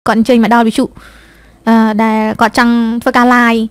còn chơi mà đau bị trụ để có chẳng với cả lại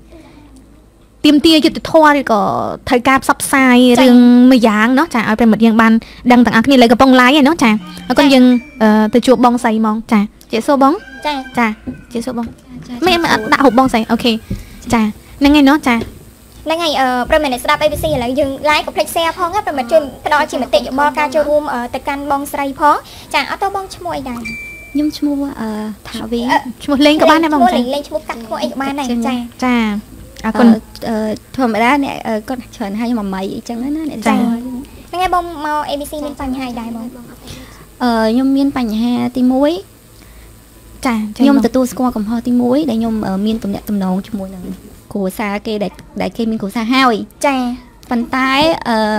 tiêm tia cho thua thì có thời gian sắp sai riêng mấy dạng nó chả ở bên một dạng ban đăng tặng này lấy cái bông lái này nó chả còn dừng từ chuột bông xay mong chả chỉ số bóng chả chỉ số bông mấy em đã hộp bông xay ok chả nên ngay nó chả nên ngàyประมาณ start ABC là dừng lái của xe phong áประมาณ chuyên đó chỉ một tiện dụng bo ca cho room ở tại căn bông xay phó chả ở tao bông chmui này nhung chmui thảo vi chmui lên các bạn này bông lên chmui cắt của anh bạn này chả còn thường mà đã nè con chọn hai mà mấy chẳng nó nè nên ngày bông màu ABC miền Tây hai đài bông nhung miền Tây hai tí muối nhung từ tu qua cầm ho tí muối để nhung ở miền tầm nhẹ tầm nồng chmui này cổ xa kê đại kê miền cổ xa hao bàn tay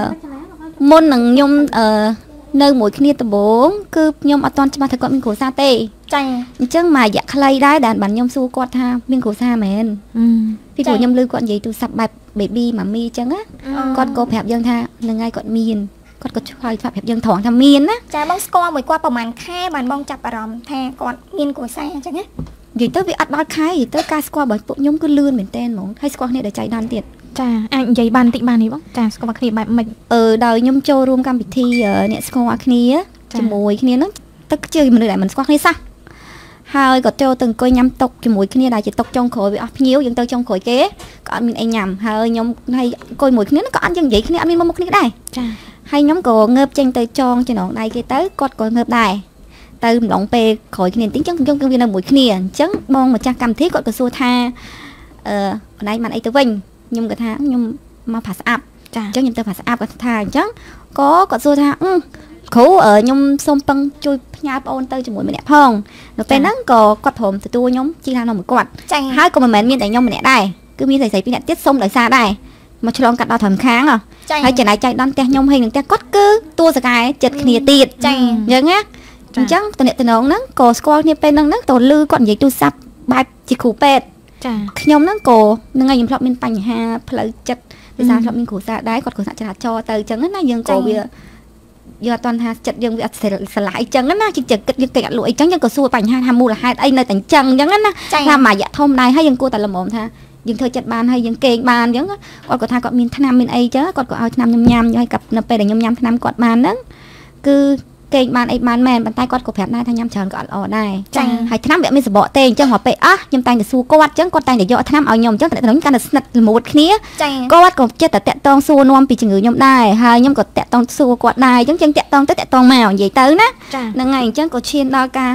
môn nằng nhung nơi mỗi khi tập bốn cứ nhung ở toàn cho mà thấy con miền cổ xa tê chứ mà dạ khay đái đàn bản nhung su quạt ha miền cổ xa mền vì cổ nhung lư con gì tu sập bạch baby mà mi chẳng á con cô phẹp dân tha là ngay con miền con có chơi phẹp dân thỏng tham miền á trái bông score mới quaประมาณ khe bàn bông chập ở đầm tha con miền cổ xa chẳng á vì tới việc ăn bao khai thì tới ca score bởi bộ nhung cứ lươn mình tên mỏng hay score này để chạy đàn tiền anh giấy bàn tị bàn này bóng score kia bài mình đời nhung châu room cam bị thi nè score kia á chỉ mùi kia nó tất chơi mình để mình score kia sao hai có treo từng coi nhắm tộc cái mũi kia đại chỉ tộc trong khối bị áp nhiêu dân tới trong khối kế có mình anh nhầm hai nhóm hay coi mũi kia nó có ăn chân vậy kia ăn mình một cái đây hay nhóm cổ ngợp trên tới tròn cho nó đây kia tới cột cổ ngợp đài từ động pe khỏi cái nền tiếng trong công viên là mũi kia chấn bon mà cha cầm thiết cột cổ xua tha đây mà ấy tới vinh nhưng cái tháng nhưng mà phải áp chứ nhưng tôi phải áp cái tha chấn có cột xua tha khổ ở nhung sông băng chui nhà ôn tới cho mũi mình đẹp hơn rồi tên nó có quạt hồn từ tôi nhóm chi ra nó một quạt hai con mình miên tại nhung mình đẹp đây cứ miên thầy pin đẹp tiết sông đợi xa đây mà cho long cắt đo thầm kháng à hay chạy này chạy đón te nhung hình te cốt cứ tua ra cái chật khìa tiệt nhớ nhá chắc từ nãy từ nóng nó có squat như bên nó tổ lư còn gì tu sắp bài chỉ khủ pet nhung nó có nên ngày nhung miên pành ha lấy chật bây giờ mình khủ ra đấy còn khủ ra chả cho từ trắng nó dương cổ bây giờ toàn ha chật dương bị sờ lại trắng á chỉ chật cái cái lụi trắng nhưng có xua pành ha ham mua là hai đây nơi thành trắng trắng á làm mà dạ thôm này hay dương cô tại là mồm tha dương thôi chật bàn hay dương kề bàn giống còn có tha còn miên tham miên ấy chứ còn có ao tham nhâm nhâm hay cặp nợ pe để nhâm nhâm tham quạt bàn đó cứ kề bàn ấy bàn mền bàn tay quạt cổ phèn này tham nhâm chờn còn ở đây hay tham bị mình sẽ bỏ tên chứ họ pe nhâm tay để xua quạt chứ con tay để dọ tham ao nhom chứ tại nó cái là một khía quạt còn chết tại tông xua non bị chừng người nhom đây hay nhom còn tẹt tông xua quạt này chứ chân tẹt tông tới tẹt tông màu vậy tới đó nên ngày chứ có chiên đo ca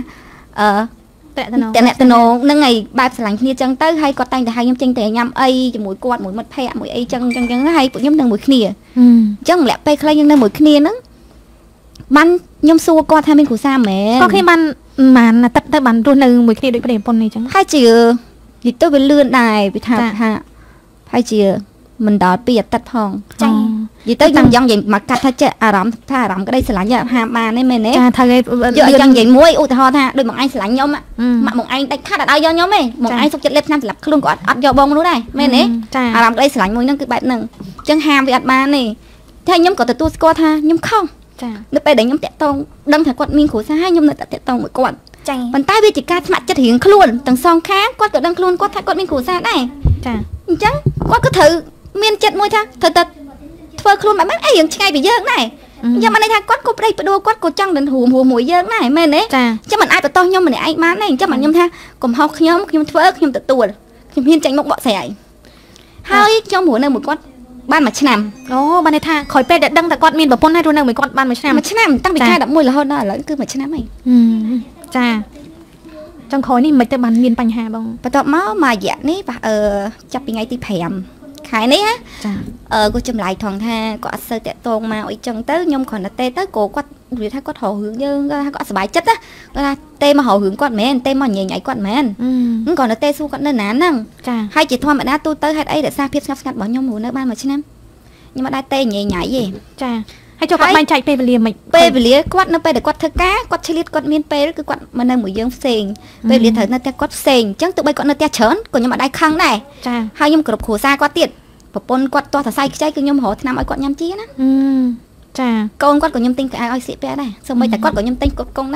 tẹt nó nên ngày ba lạnh kia chân tới hay quạt tay để hai nhom chân để nhâm ấy mũi quạt mũi mật phe mũi ấy chân nó hay của nhom đang mũi khía chứ lẹ pe khai nhưng đang mũi khía nó ban nhom xua qua tham bên của sa mẹ có khi ban mà là tất tới ban luôn từ 1 khi đối với đề pon này chẳng hai chỉ thì tôi bị lươn đài bị thả hạ hai chỉ mình đòi bây giờ tật phong vì tới dân vậy mà cắt tha rắm cái đây sẽ lạnh hà bà nên mình ấy dân vậy muối u thò tha đôi một anh sẽ lạnh nhom á mà một anh đánh khát ở đâu do nhóm ấy một anh sốc chất lép nam sẽ lập luôn có ắt do bông luôn đây mình ấy rắm cái đây sẽ lạnh muối nâng cái bạn nâng chân hàm với ắt bà này thế nhóm có từ tu qua tha nhóm không nóไป đánh nhóm tẹt tông đâm phải quạt miên khổ xa hai nhóm lại tẹt tông một quạt bàn tay bây chỉ ca mặt chất hiện luôn từng song khác quạt cỡ đâm luôn quạt thay quạt miên khổ xa này chẳng quạt cứ thử miên chất môi tha thử tật phơi luôn bạn ấy hiện ngay bị dơ này nhưng mà này tha quạt cô đây đua quạt cô trăng đến hù mũi dơ này men đấy chứ mình ai tự to nhóm mình ai má này chứ mình nhóm tha cùng học nhóm phơi nhóm tự tuột nhóm hiên tránh một bọ sẻ hai cho mũi này một quạt ban mà chém ban này tha khỏi pe để đăng tại con miên bảo pon hai đôi này mới con ban mà chém tăng bị khai đậm môi là hơn đó là cứ mà chém mày trong khối này mấy tờ bàn miên pành hà bông và tao máu mà dạ ní và chập bị ngay tí phèm khai ní á cô châm lại thằng tha có sơ tẹt tôn mà ở chân tới nhom còn là tê tới cổ quát vì tha có thổ hướng như có bài chất á là tê mà hậu hướng quát mền tê mà nhảy nhảy quát mền còn là tê su quát nên nán năng hai chị thoa mà đã tu tới hai ấy để xa phiết ngắt bỏ nhom mù nữa ban mà chứ em nhưng mà đã tê nhảy nhảy gì hay cho các bạn chạy pe về lìa quát nó pe để quát thơ cá quát chi liệt quát miên pe cứ quát mà nơi mũi dương sền pe lìa thở nó te quát sền chẳng tụi bay quát nó te chớn còn nhưng mà đai khăng này hai nhom cột khổ xa quát tiệt và pon quát to thở say cái cứ nhom hổ thì nằm ở quát nhâm chí á con quát của nhom tinh cái ai xị pe này xong bây tại quát của nhom tinh cột công này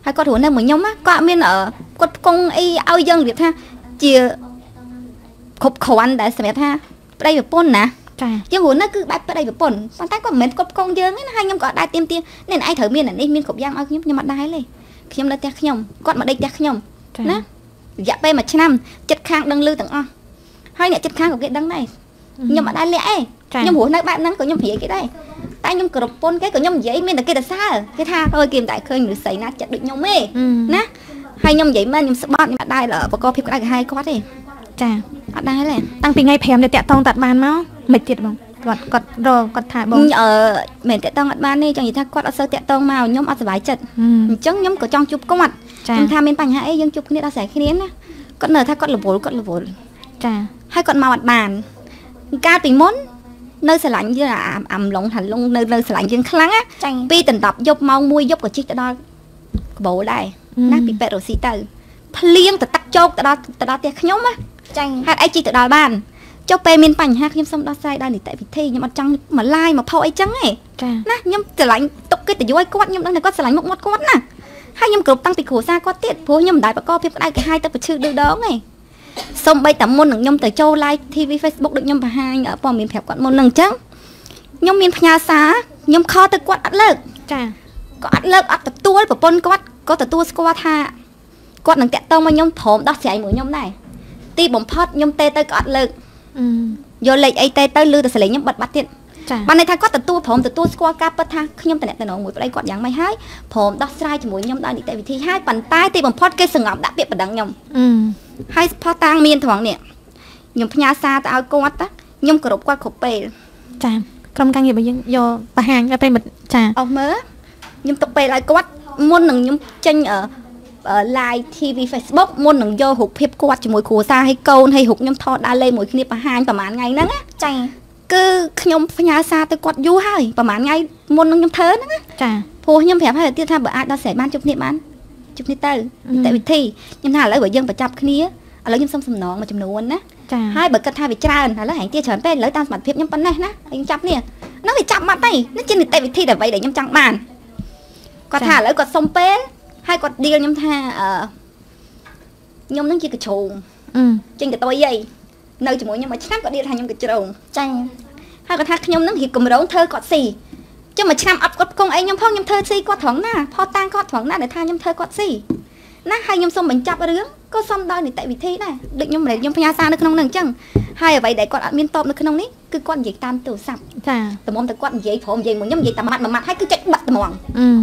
ហើយគាត់រស់នៅមួយខ្ញុំគាត់មានគាត់គង់អីឲ្យយើងនិយាយថាជាគ្រប់គ្រាន់ដែលសម្រាប់ថាប្តីប្រពន្ធណាចាយើងរស់នៅគឺបែបប្តីប្រពន្ធប៉ុន្តែគាត់មិនមែនគ្រប់គង់យើងទេណាហើយខ្ញុំក៏អត់ដែរទៀមទានេះឯងត្រូវមាននេះមានគ្រប់យ៉ាងឲ្យខ្ញុំអត់ដែរទេខ្ញុំនៅផ្ទះខ្ញុំគាត់មកដេកផ្ទះខ្ញុំណារយៈពេល1ឆ្នាំចិត្តខាងដឹងលឺទាំងអស់ហើយអ្នកចិត្តខាងក៏គេដឹងដែរខ្ញុំអត់ដែរលាក់ទេខ្ញុំរស់នៅបែបហ្នឹងក៏ខ្ញុំនិយាយគេដែរតែខ្ញុំគោរពពន្ធគេក៏ខ្ញុំនិយាយមានតែគេទៅសើគេថាអើយគេមិនដែរឃើញមនុស្សស្រីណាចិត្តដូចខ្ញុំទេណាហើយខ្ញុំនិយាយមែនខ្ញុំស្បត់ខ្ញុំអត់ដែរបកកភាពក្តៅក្រហាយគាត់ទេចាអត់ដែរទេតាំងពីថ្ងៃ5នេះតាក់តងតាត់បានមកមិនទៀតបងគាត់ថាបងមែនតាក់តងអត់បានទេចង់និយាយថាគាត់អត់សូវតាក់តងមកខ្ញុំអត់សុបាយចិត្តអញ្ចឹងខ្ញុំក៏ចង់ជួបគាត់ខ្ញុំថាមានបញ្ហាអីយើងជួបគ្នាដល់ស្រ័យគ្នាណាគាត់នៅថាគាត់រវល់ចាហើយគាត់មកអត់បានកាលពីមុននៅស្រឡាញ់យើងអាំឡុងថាឡុងនៅស្រឡាញ់យើងខ្លាំងណាពីដណ្ដប់យប់ម៉ោង1យប់ក៏ជិះទៅដល់កបោដែរណាពីពេទ្យរស់ស៊ីទៅភ្លៀងទៅទឹកជោកទៅដល់ផ្ទះខ្ញុំណាចាហេតុអីជិះទៅដល់បានចុះពេលមានបញ្ហាខ្ញុំសុំដោះស្រាយដោយនីតិវិធីខ្ញុំអត់ចង់មកឡាយមកផុសអីចឹងទេចាណាខ្ញុំស្រឡាញ់ទុកកិត្តិយសឲ្យគាត់ខ្ញុំដឹងថាគាត់ស្រឡាញ់មុខមាត់គាត់ណាហើយខ្ញុំគ្រប់តាំងពីគ្រួសារគាត់ទៀតព្រោះខ្ញុំមិនដែលបកកភាពក្តៅក្រហាយទៅប្រឈឺឌឺដងទេសូម្បីតែមុននឹងខ្ញុំទៅចូល live TV Facebook ដូចខ្ញុំបង្ហាញព័ត៌មានប្រាប់គាត់មុននឹងអញ្ចឹងខ្ញុំមានផ្ញើសារខ្ញុំខលទៅគាត់អត់លើកចាគាត់អត់លើកអត់ទទួលប្រពន្ធគាត់ក៏ទទួលស្គាល់ថាគាត់នឹងតាក់ទងមកខ្ញុំព្រមដោះស្រាយមួយខ្ញុំដែរទីបំផុតខ្ញុំទេទៅក៏អត់លើកយកលេខអីទេទៅលឺតែសលេងខ្ញុំបិទបាត់ទៀតបានន័យថាគាត់ទទួលព្រមទទួលស្គាល់ការពិតថាខ្ញុំតំណងមួយប្តីគាត់យ៉ាងម៉េចហើយព្រមដោះស្រាយជាមួយខ្ញុំដោយនីតិវិធីហើយប៉ុន្តែទីបំផុតគេសង្ងំដាក់ពាក្យបណ្ដឹងខ្ញុំហើយផុសតាងមានត្រង់នេះខ្ញុំផ្ញើសារទៅឲ្យគាត់ខ្ញុំគោរពគាត់គ្រប់ពេលចាក្រុមការងាររបស់យើងយកបង្ហាញឲ្យប្រិមិត្តចាអស់មើលខ្ញុំទុកពេលឲ្យគាត់មុននឹងខ្ញុំចេញlive TV Facebook មុននឹងយករូបភាពគាត់ជាមួយគ្រួសារហើយកូនហើយរូបខ្ញុំថតដើរលេងមួយគ្នាបង្ហាញប្រហែលថ្ងៃហ្នឹងចាគឺខ្ញុំផ្ញើសារទៅគាត់យូរហើយប្រហែលថ្ងៃមុននឹងខ្ញុំធ្វើហ្នឹងចាព្រោះខ្ញុំប្រាប់ហើយទៀតថាបើអាចដោះស្រាយបានជួបគ្នាបានជួបគ្នាទៅនីតិវិធីខ្ញុំថាឥឡូវបើយើងបញ្ចប់គ្នាឥឡូវខ្ញុំសុំសំណងមួយចំនួនណាចាហើយបើគិតថាវាច្រើនឥឡូវហែងទៀតច្រើនពេកឥឡូវតាមសមត្ថភាពខ្ញុំប៉ុណ្ណេះណាហើយខ្ញុំចាប់នេះហ្នឹងវាចាប់បាត់ហើយនេះជានីតិវិធីដែលអ្វីដែលខ្ញុំចង់បានគាត់ថាឥឡូវគាត់សុំពេលហើយគាត់ឌីលខ្ញុំថាខ្ញុំនឹងជាកជ្រោងចេញកតុយអីនៅជាមួយខ្ញុំមួយឆ្នាំគាត់ឌីលថាខ្ញុំកជ្រោងចាហើយគាត់ថាខ្ញុំនឹងរៀបកម្រងធ្វើគាត់ស៊ីចុះមួយឆ្នាំអត់គាត់គង់អីខ្ញុំផងខ្ញុំធ្វើស៊ីគាត់ត្រង់ណាផតតាំងគាត់ត្រង់ណាដែលថាខ្ញុំធ្វើគាត់ស៊ីណាហើយខ្ញុំសុំបញ្ចប់រឿងក៏សុំដោយនីតិវិធីដែរដូចខ្ញុំផ្ញើសារនៅក្នុងនឹងអញ្ចឹងហើយអ្វីដែលគាត់អត់មានតបនៅក្នុងនេះគឺគាត់និយាយតាមទូរស័ព្ទចាតម្រុំតែគាត់និយាយព្រមនិយាយមួយខ្ញុំនិយាយតែម៉ាត់មួយម៉ាត់ហើយគឺចុចបាត់ត្មងវា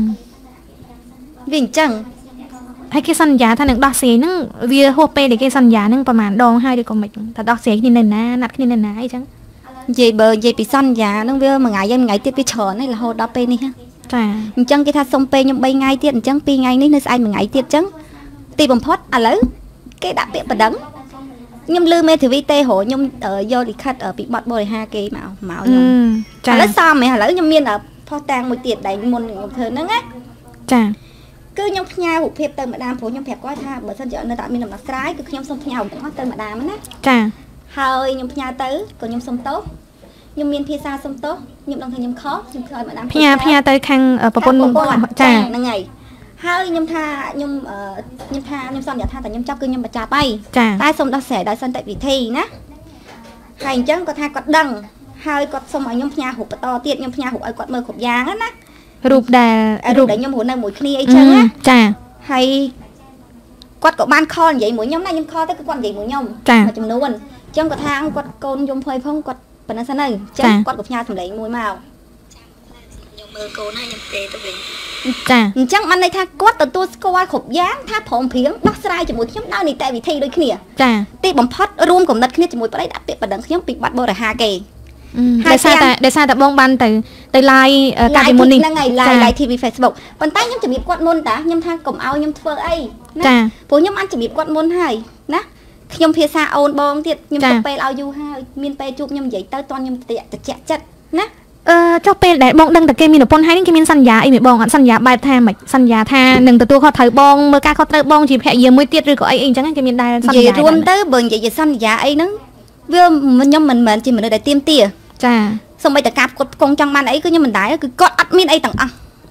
អញ្ចឹងហើយគេសន្យាថានឹងដោះស្រាយហ្នឹងវាហួសពេលដែលគេសន្យាហ្នឹងប្រហែលដងហើយឬក៏មិនតែដោះស្រាយគ្នានៅណាណាត់គ្នានៅណាអីចឹងនិយាយពីសន្យាហ្នឹងវាមួយថ្ងៃទៀតវាច្រើនហើយរហូតដល់ពេលនេះចាអញ្ចឹងគេថាសុំពេលខ្ញុំ3ថ្ងៃទៀតអញ្ចឹង2ថ្ងៃនេះនៅស្អែកមួយថ្ងៃទៀតអញ្ចឹងទីបំផុតឥឡូវគេដាក់ពាក្យបណ្ដឹងខ្ញុំលឺមេធាវីទេរខ្ញុំយកលិខិតពីបទបរិហាគេមកខ្ញុំចាឥឡូវសមហ៎ឥឡូវខ្ញុំមានផុសតាំងមួយទៀតដែលមុនខ្ញុំធ្វើហ្នឹងណាចាគឺខ្ញុំផ្ញើរូបភាពទៅម្ដាមព្រោះខ្ញុំប្រាប់គាត់ថាបើសិនជានៅតែអត់មានដំណោះស្រាយគឺខ្ញុំសូមផ្ញើរូបទាំងអស់ទៅម្ដាមណាចាហើយខ្ញុំផ្ញើទៅក៏ខ្ញុំសូមទោសខ្ញុំមានភាសាសុំទោសខ្ញុំដឹងថាខ្ញុំខុសខ្ញុំឲ្យម្ដាមផ្ញើទៅខាងប្រពន្ធចាហ្នឹងហើយហើយខ្ញុំថាខ្ញុំសន្យាថាតែខ្ញុំចាប់គឺខ្ញុំបញ្ចប់ហើយតែសូមដោះស្រាយដោយសន្តិវិធីណាហើយអញ្ចឹងគាត់ថាគាត់ដឹងហើយគាត់សុំឲ្យខ្ញុំផ្ញើរូបបន្តទៀតខ្ញុំផ្ញើរូបឲ្យគាត់មើលគ្រប់យ៉ាងណារូបដែលខ្ញុំរស់នៅមួយគ្នាអីចឹងណាចាហើយគាត់ក៏បានខលនិយាយមួយខ្ញុំណាខ្ញុំខលទៅគឺគាត់និយាយមួយខ្ញុំមួយចំនួនអញ្ចឹងគាត់ថាគាត់កូនយំភ័យផងគាត់ប៉ុណ្ណឹងសិនទៅអញ្ចឹងគាត់ក៏ផ្ញើសម្លេងមួយមកខ្ញុំមើលកូនហើយខ្ញុំទេទៅវិញចាអញ្ចឹងបានន័យថាគាត់ទទួលស្គាល់គ្រប់យ៉ាងថាព្រមព្រៀងដោះស្រាយជាមួយខ្ញុំដោយនីតិវិធីដូចគ្នាចាទីបំផុតរួមគំនិតគ្នាជាមួយប្តីដាក់ពាក្យបណ្ដឹងខ្ញុំពីបាត់បរិហាគេដោយសារតែបងបានទៅ live កាលពីមុននេះហ្នឹងហើយ live TV Facebook ប៉ុន្តែខ្ញុំជំរាបគាត់មុនតាខ្ញុំថាកុំឲ្យខ្ញុំធ្វើអីណាព្រោះខ្ញុំបានជំរាបគាត់មុនហើយណាខ្ញុំភាសាអូនបងទៀតខ្ញុំទៅពេលឲ្យយូរហើយមានពេលជួបខ្ញុំនិយាយទៅតន់ខ្ញុំតិចចិត្តណាចុះពេលដែលបងដឹងតែគេមានប្រពន្ធហើយនេះគេមានសន្យាអីមែនបងអត់សន្យាបែបថាមិនសន្យាថានឹងទទួលខុសត្រូវបងមើលការខុសត្រូវបងជាភរិយាមួយទៀតឬក៏អីអញ្ចឹងគេមានដែរសន្យារួមទៅបើនិយាយសន្យាអីហ្នឹងវាខ្ញុំមិនមែនជាមនុស្សដែលទៀមទាចាសូម្បីតែការផ្គត់ផ្គង់ចង់បានអីគឺខ្ញុំមិនដែរគឺគាត់អត់មានអីទាំងអស់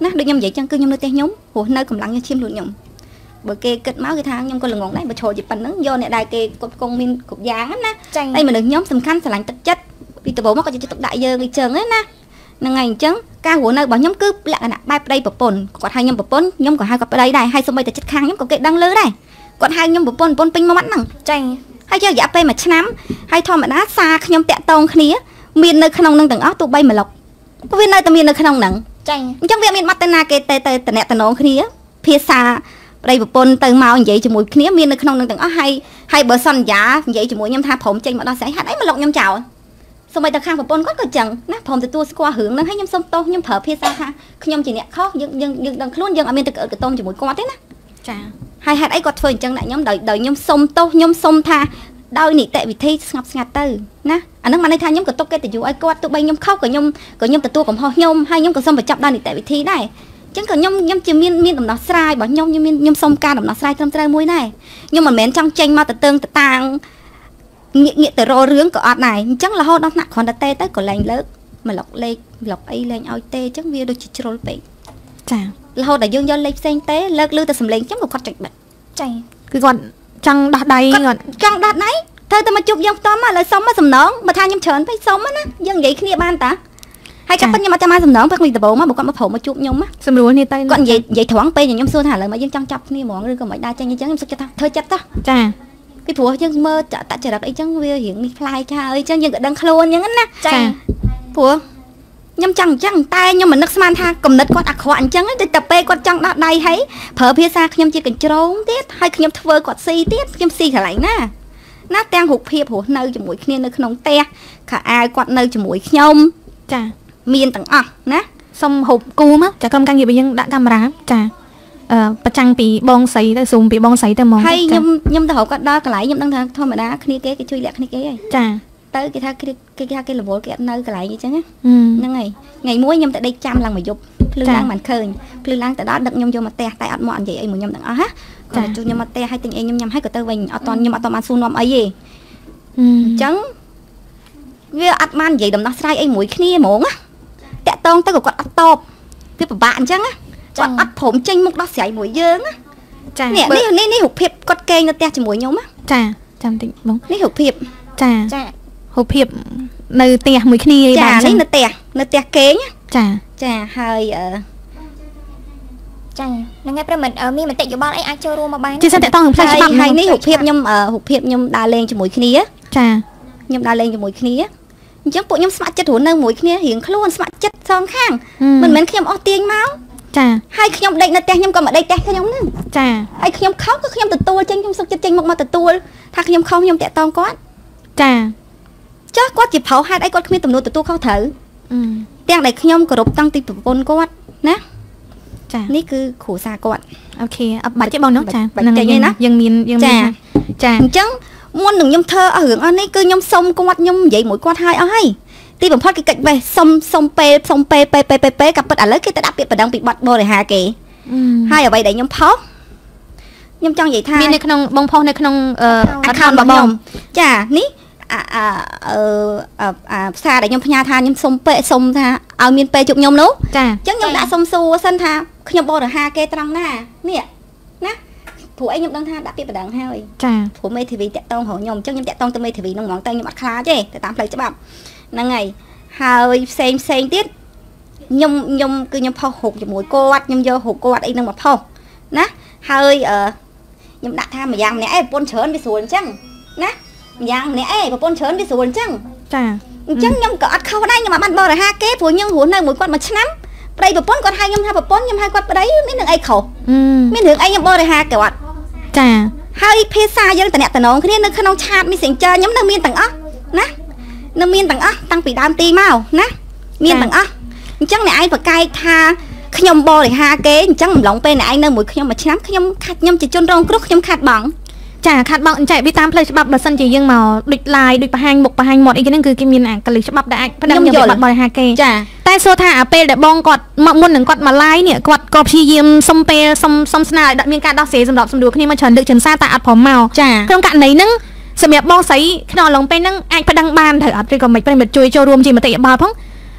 ណាដូចខ្ញុំនិយាយចឹងគឺខ្ញុំនៅផ្ទះខ្ញុំព្រោះនៅកម្លាំងខ្ញុំឈាមខ្លួនខ្ញុំបើគេគិតមកគឺថាខ្ញុំក៏ល្ងងដែរបើឈរជាប៉ុណ្្នឹងយកអ្នកដែលគេគ្រប់គងមានគ្រប់យ៉ាងណាតែមនុស្សខ្ញុំសំខាន់ស្រឡាញ់ទឹកចិត្តពីដំបូងមកក៏ចិត្តទុកដាក់យើងអីចឹងណាហ្នឹងហើយអញ្ចឹងការរស់នៅរបស់ខ្ញុំគឺលក្ខណៈបែបប្តីប្រពន្ធគាត់ហៅខ្ញុំប្រពន្ធខ្ញុំក៏ហៅគាត់ប្តីដែរហើយសូម្បីតែចិត្តខាងខ្ញុំក៏គេដឹងលើដែរគាត់ហៅខ្ញុំប្រពន្ធពេញមាត់ហ្នឹងចាហើយរយៈពេល1ឆ្នាំហើយធម្មតាសារខ្ញុំតាក់តងគ្នាមាននៅក្នុងនឹងទាំងអស់ទោះបីម្លុកក៏វានៅតែមាននៅក្នុងហ្នឹងចាអញ្ចឹងវាមានបាត់ទៅណាគេទៅតំណែងគ្នាភាសាប្តីប្រពន្ធទៅមកនិយាយជាមួយគ្នាមាននៅក្នុងនឹងទាំងអស់ហើយបើសន្យានិយាយជាមួយខ្ញុំថាព្រមចេញមកដោះស្រាយហេតុអីម្លុកខ្ញុំចោលសូម្បីតែខាងប្រពន្ធគាត់ក៏ចឹងណាព្រមទទួលស្គាល់រឿងហ្នឹងហើយខ្ញុំសុំទោសខ្ញុំប្រើភាសាថាខ្ញុំជាអ្នកខុសយើងដឹងខ្លួនយើងអត់មានទឹកកតុំជាមួយគាត់ទេណាចាហើយហេតុអីគាត់ធ្វើអញ្ចឹងដាក់ខ្ញុំដោយខ្ញុំសុំទោសខ្ញុំសុំថាដោយនីតិវិធីស្ងប់ស្ងាត់ទៅណាអាហ្នឹងមកន័យថាខ្ញុំក៏ទុកកិត្តិយសឲ្យគាត់ទោះបីខ្ញុំខុសក៏ខ្ញុំទទួលកំហុសខ្ញុំហើយខ្ញុំក៏សុំបញ្ចប់ដោយនីតិវិធីដែរអញ្ចឹងក៏ខ្ញុំជាមានដំណោះស្រាយរបស់ខ្ញុំសុំការដំណោះស្រាយត្រឹមត្រូវមួយដែរខ្ញុំមិនមែនចង់ចេញមកទៅតាំងងាកទៅរករឿងក៏អត់ដែរអញ្ចឹងរហូតដល់ថ្នាក់គ្រាន់តែទៅក៏លែងលើកមកឡុកលេខឡុកអីលែងឲ្យទេអញ្ចឹងវាដូចជាជ្រុលពេកចារហូតដល់យើងយកលេខផ្សេងទេលើកលឺតែសម្លេងខ្ញុំក៏គាត់ចុចបិទចាគឺគាត់ចង់ដោះដៃគាត់ចង់ដោះដៃត្រូវតែមកជួបយើងផ្ទាល់មកឥឡូវសុំមកសំណងបើថាខ្ញុំច្រើនពេកសុំណាយើងនិយាយគ្នាបានតាហើយគាត់ខ្ញុំអត់ចាំមកសំណងពេលពីដំបូងមកគាត់មកព្រមមកជួបខ្ញុំណាស្រួលនេះទៅគាត់និយាយត្រង់ពេកខ្ញុំសួរថាឥឡូវមកយើងចង់ចាប់គ្នាហ្មងឬក៏មិនដែរចេញអញ្ចឹងខ្ញុំសុខចិត្តថាធ្វើចិត្តទៅចាពីព្រោះយើងមើលតចរិតអីចឹងវារៀងនេះខ្លាយខាអីចឹងយើងក៏ដឹងខ្លួនអញ្ចឹងណាចាព្រោះខ្ញុំចង់អញ្ចឹងតែខ្ញុំមិននឹកស្មានថាគំនិតគាត់អាក្រក់អញ្ចឹងតែពេលគាត់ចង់ដោះដៃហើយប្រើភាសាខ្ញុំជាកញ្ជ្រោងទៀតហើយខ្ញុំធ្វើគាត់ស៊ីទៀតខ្ញុំស៊ីកន្លែងណាទាំងរូបភាពរស់នៅជាមួយគ្នានៅក្នុងផ្ទះខោអាវគាត់នៅជាមួយខ្ញុំចាមានទាំងអស់ណាសុំហូបគូមកចាក្រុមការងាររបស់យើងដាក់កាមេរ៉ាចាប្រចាំងពីបងស្រីទៅស៊ូមពីបងស្រីទៅហ្មងហើយខ្ញុំទៅរកគាត់ដល់កន្លែងខ្ញុំដឹងថាធម្មតាគ្នាគេជួយលាក់គ្នាគេហើយចាទៅគេថាគេរវល់គេអត់នៅកន្លែងអញ្ចឹងហ្នឹងហើយថ្ងៃមួយខ្ញុំទៅដេកចាំឡើងមកយប់ភ្លឺឡើងមិនឃើញភ្លឺឡើងទៅដល់ដឹកខ្ញុំយកមកផ្ទះតែអត់មកនិយាយអីមួយខ្ញុំទាំងអស់ណាគាត់ជួយខ្ញុំមកផ្ទះឲ្យទិញអីខ្ញុំញ៉ាំហើយក៏ទៅវិញអត់តខ្ញុំអត់តបានសួរនាំអីទេអញ្ចឹងវាអត់បាននិយាយដំណោះស្រាយអីមួយគ្នាហ្មងណាតាក់តងទៅក៏គាត់អត់តបវាពិបាកអញ្ចឹងណាគាត់អត់ព្រមចេញមុខដោះស្រាយមួយយើងណាចានេះរូបភាពគាត់កេងនៅផ្ទះជាមួយខ្ញុំណាចាចាំតិចបងនេះរូបភាពចារូបភាពនៅផ្ទះមួយគ្នាបាទនេះនៅផ្ទះគេងចាហើយចាហ្នឹងហើយប្រិមិត្តមានមតិយោបល់អីអាចចូលរួមមកបានជាសិនតតងផ្លូវច្បាប់ហើយនេះរូបភាពខ្ញុំដើរលេងជាមួយគ្នាចាខ្ញុំដើរលេងជាមួយគ្នាអញ្ចឹងពួកខ្ញុំស្ម័គ្រចិត្តរស់នៅមួយគ្នារៀងខ្លួនស្ម័គ្រចិត្តសងខាងមិនមែនខ្ញុំអស់ទាញមកចាហើយខ្ញុំដេកនៅផ្ទះខ្ញុំក៏មកដេកផ្ទះខ្ញុំហ្នឹងចាហើយខ្ញុំខុសក៏ខ្ញុំទទួលចេញខ្ញុំសុខចិត្តចេញមកទទួលថាខ្ញុំខុសខ្ញុំតាក់តងគាត់ចាចុះគាត់ជាប្រុសហេតុអីគាត់គ្មានទំនួលទទួលខុសត្រូវទាំងដែលខ្ញុំគោរពតាំងពីប្រពន្ធគាត់ណាចានេះគឺគ្រួសារគាត់អូខេអត់បាច់ទេបងនោះចាហ្នឹងហើយណាយើងមានចាអញ្ចឹងមុននឹងខ្ញុំធ្វើអស់រឿងអស់នេះគឺខ្ញុំសុំគាត់ខ្ញុំនិយាយមួយគាត់ហើយអស់ហើយទីបំផុតគេកិច្ចបេះសុំពេលកាពិតឥឡូវគេទៅដាក់ពាក្យបណ្ដឹងពីបាត់បរិហាគេហើយអ្វីដែលខ្ញុំផុសខ្ញុំចង់និយាយថាមាននៅក្នុងបងផុសនៅក្នុង account របស់បងចានេះផ្សារដែលខ្ញុំផ្ញើថាខ្ញុំសុំថាឲ្យមានពេលជួបខ្ញុំនោះចាអញ្ចឹងខ្ញុំដាក់សុំសួរសិនថាខ្ញុំបរិហាគេត្រង់ណានេះណាព្រោះអីខ្ញុំដឹងថាដាក់ពាក្យបណ្ដឹងហើយចាព្រោះមេធាវីតាក់តងរកខ្ញុំអញ្ចឹងខ្ញុំតាក់តងទៅមេធាវីនោះហ្មងតែខ្ញុំអត់ខ្លាចទេទៅតាមផ្លូវច្បាប់ហ្នឹងហើយហើយផ្សេងទៀតខ្ញុំគឺខ្ញុំផុសរូបជាមួយគាត់ខ្ញុំយករូបគាត់អីនឹងមកផុសណាហើយខ្ញុំដាក់ថាម្យ៉ាងម្នាក់ប្រពន្ធច្រើនវាស្រួលអញ្ចឹងណាម្យ៉ាងម្នាក់ប្រពន្ធច្រើនវាស្រួលអញ្ចឹងចាអញ្ចឹងខ្ញុំក៏អត់ខុសដែរខ្ញុំអត់បានបរិហាគេព្រោះខ្ញុំរស់នៅមួយគាត់មួយឆ្នាំប្តីប្រពន្ធគាត់ហៅខ្ញុំថាប្រពន្ធខ្ញុំហៅគាត់ប្តីមានរឿងអីខុសមានរឿងអីខ្ញុំបរិហាគាត់ចាហើយភាសាយើងតំណគ្នានៅក្នុងឆាត Messenger ខ្ញុំនៅមានទាំងអស់ណានៅមានទាំងអស់តាំងពីដើមទីមកណាមានទាំងអស់អញ្ចឹងអ្នកឯងប្រកែកថាខ្ញុំបរិហាគេអញ្ចឹងអំឡុងពេលអ្នកឯងនៅមួយខ្ញុំមួយឆ្នាំខ្ញុំជាជនរងគ្រោះខ្ញុំខាត់បងចាខាត់បងអញ្ចឹងវាតាមផ្លូវច្បាប់បើសិនជាយើងមកដូចឡាយដូចបង្ហាញមុខបង្ហាញមាត់អីហ្នឹងគឺគេមានអាកលិច្បាប់ដែលអាចផ្ដឹងយកបាត់បរិហាគេចាតែសួរថាអាពេលដែលបងគាត់មកមុននឹងគាត់មកឡាយនេះគាត់ក៏ព្យាយាមសុំពេលសុំស្នើឲ្យមានការដោះស្រាយសម្រាប់សម្រួលគ្នាមកច្រើនលើកច្រើនសារតែអត់ព្រមមកក្នុងករណីហ្នឹងសម្រាប់បងស្រីក្នុងឡងពេលហ្នឹងអាចប្តឹងបានត្រូវអត់ឬក៏មិនប្រិមិត្តជួយចូលរួមជាមតិយោបល់ផង